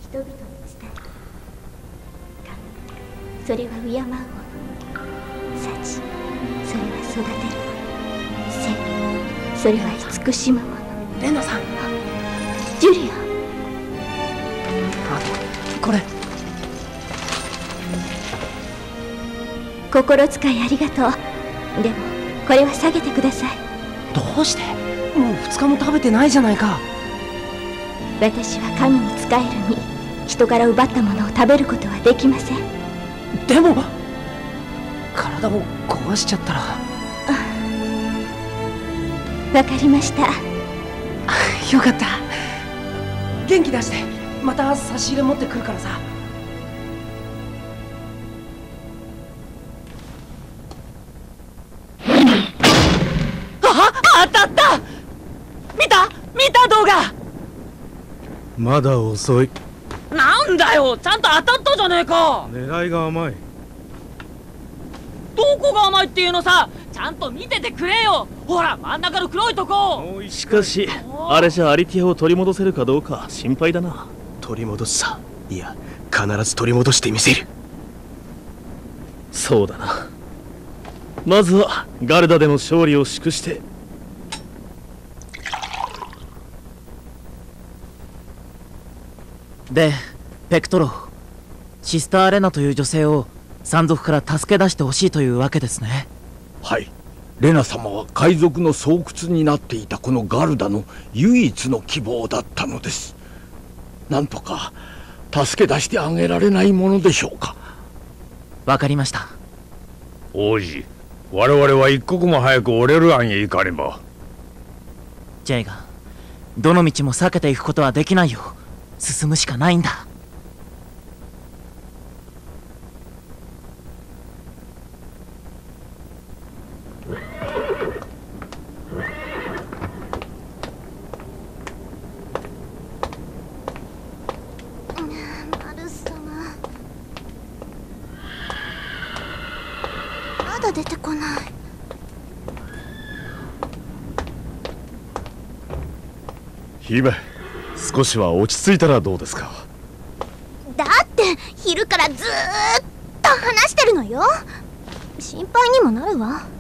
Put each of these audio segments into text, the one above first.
人々に伝えそれは敬うもの、幸それは育てるもの、正義それは慈しむもの。 レナさん。 ジュリア。 これ心遣いありがとう。でもこれは下げてください。 どうして？もう2日も食べてないじゃないか。 私は神に仕える身、人から奪ったものを食べることはできません。 でも体を壊しちゃったら。 わかりました。 よかった。元気出して、また差し入れ持ってくるからさ。当たった。見た動画。 まだ遅い。 なんだよ、ちゃんと当たったじゃねえか。 狙いが甘い。 どこが甘いっていうのさ。ちゃんと見ててくれよ。ほら真ん中の黒いとこ。 しかしあれじゃアリティアを取り戻せるかどうか心配だな。 取り戻すさ。いや必ず取り戻してみせる。 そうだな。まずはガルダでの勝利を祝して。 でペクトロ、シスター・レナという女性を山賊から助け出してほしいというわけですね。 はい。レナ様は海賊の巣窟になっていたこのガルダの唯一の希望だったのです。なんとか助け出してあげられないものでしょうか。 わかりました。 王子、我々は一刻も早くオレルアンへ行かねば。 ジェイがどの道も避けていくことはできないよ。進むしかないんだ。 まだ出てこない。 姫、少しは落ち着いたらどうですか。 だって昼からずーっと話してるのよ。心配にもなるわ。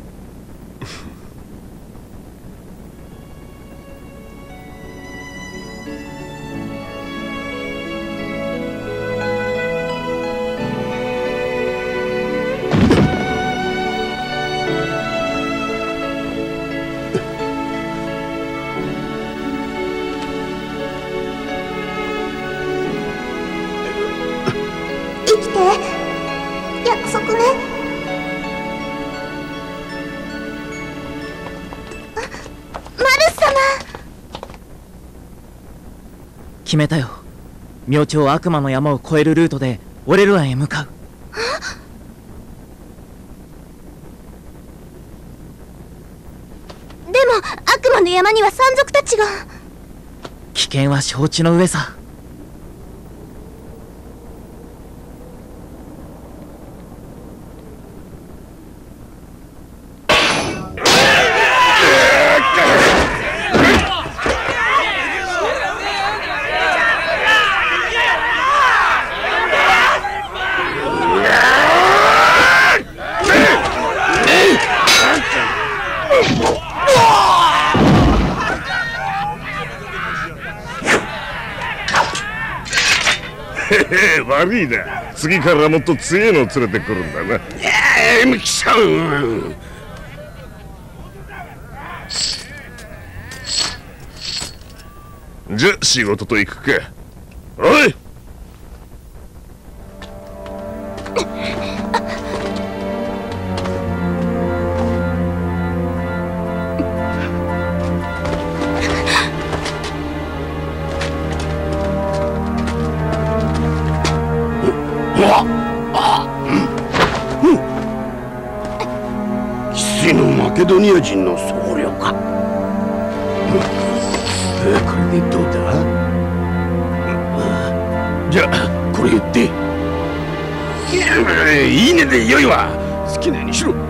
約束ね。マルス様。 決めたよ。明朝悪魔の山を越えるルートでオレルアンへ向かう。 でも悪魔の山には山賊たちが。 危険は承知の上さ。 悪いな。次からもっと強いのを連れてくるんだな。 来ちゃう。 じゃ仕事と行くか。おい。 騎士のマケドニア人の僧侶か。これでどうだ。じゃあこれ言って。いいねでよいわ。好きなようにしろ。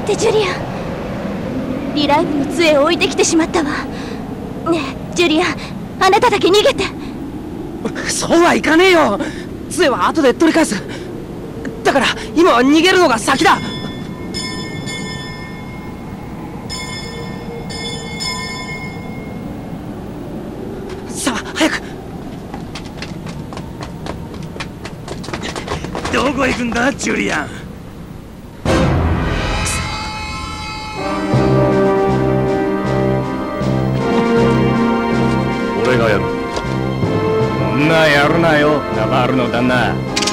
ってジュリアン、リライブの杖を置いてきてしまったわ。ねえジュリアン、あなただけ逃げて。 そうはいかねえよ。杖は後で取り返す。だから今は逃げるのが先だ。さあ早く。 どこ行くんだジュリアン。俺がやる。そんなやるなよナバールの旦那。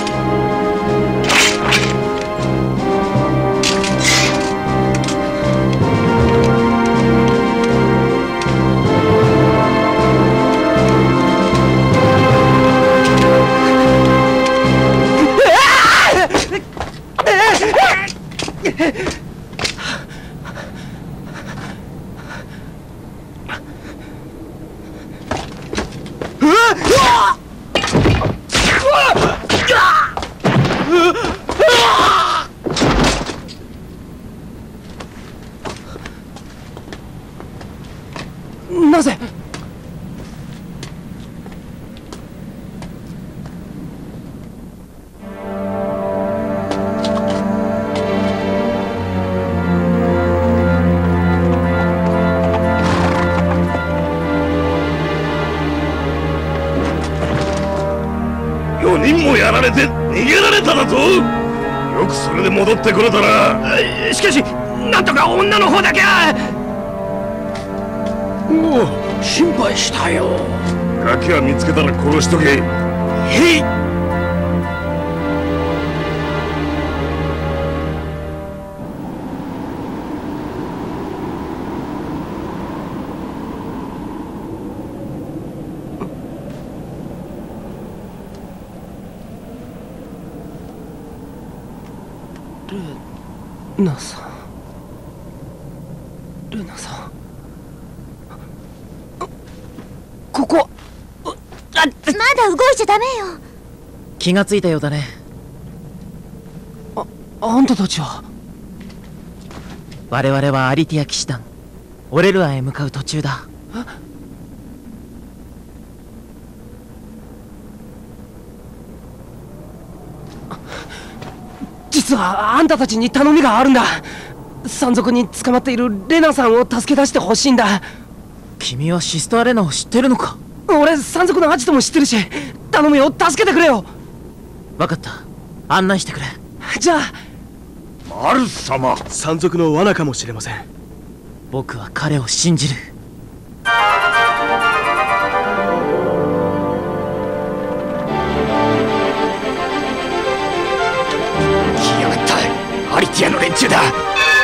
なぜ？ 4人もやられて逃げられただと。よくそれで戻ってこれたな。 しかしなんとか女の方だけは。 もう心配したよ。 ガキは見つけたら殺しとけ。 へい。ルナさん、ルナさん、ここ。 まだ動いちゃダメよ。 気がついたようだね。 あんたたちは。 我々はアリティア騎士団オレルアンへ向かう途中だ。 実はあんたたちに頼みがあるんだ。山賊に捕まっているレナさんを助け出してほしいんだ。 君はシスターレナを知ってるのか？ 俺山賊のアジトも知ってるし、頼むよ、助けてくれよ。 分かった、案内してくれ。 じゃあ。 マルス様、 山賊の罠かもしれません。 僕は彼を信じる。 来やがった、アリティアの連中だ。